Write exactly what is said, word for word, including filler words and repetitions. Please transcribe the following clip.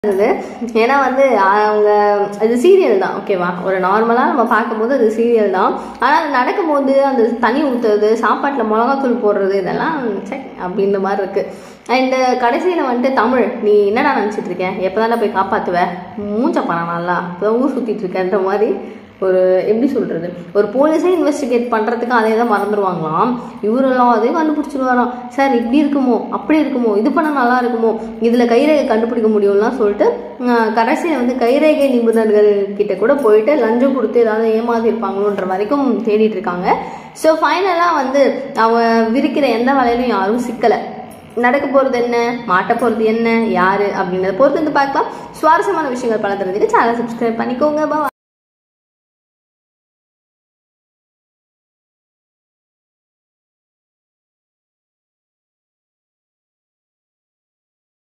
ஏன்னா வந்து அவங்க அது சீரியல் தான் ஓகேவா, ஒரு நார்மலாக நம்ம பார்க்கும்போது அது சீரியல் தான். ஆனால் அது நடக்கும்போது அந்த தண்ணி ஊற்றுறது, சாப்பாட்டில் மிளகாத்தூள் போடுறது, இதெல்லாம் செக் அப்படின்ற மாதிரி இருக்குது. அண்டு கடைசியில் வந்துட்டு தமிழ் நீ என்னடா நினச்சிட்டு இருக்கேன், எப்போ தானே போய் காப்பாற்றுவ, மூஞ்ச பண்ண நல்லா இப்போ ஊர் சுற்றிட்டு இருக்கேன்ற மாதிரி ஒரு எப்படி சொல்கிறது, ஒரு போலீஸே இன்வெஸ்டிகேட் பண்ணுறதுக்கு அதே தான் மறந்துடுவாங்களாம். இவரெல்லாம் அதையும் கண்டுபிடிச்சிடுவாராம். சார் இப்படி இருக்குமோ அப்படி இருக்குமோ இது பண்ண நல்லா இருக்குமோ இதில் கைரேகை கண்டுபிடிக்க முடியும்லாம் சொல்லிட்டு கடைசியில் வந்து கைரேகை நிபுணர்கள் கிட்ட கூட போயிட்டு லஞ்சம் கொடுத்து ஏதாவது ஏமாத்திருப்பாங்களோன்ற வரைக்கும் தேடிட்டு இருக்காங்க. ஸோ ஃபைனலாக வந்து அவன் விரிக்கிற எந்த வேலையிலும் யாரும் சிக்கலை. நடக்க போகிறது என்ன, மாட்ட போகிறது என்ன, யார் அப்படின்றத பொறுத்து வந்து பார்க்கலாம். சுவாரஸ்யமான விஷயங்கள் பல தரத்துக்கு சேனலை சப்ஸ்கிரைப் பண்ணிக்கோங்க. பா.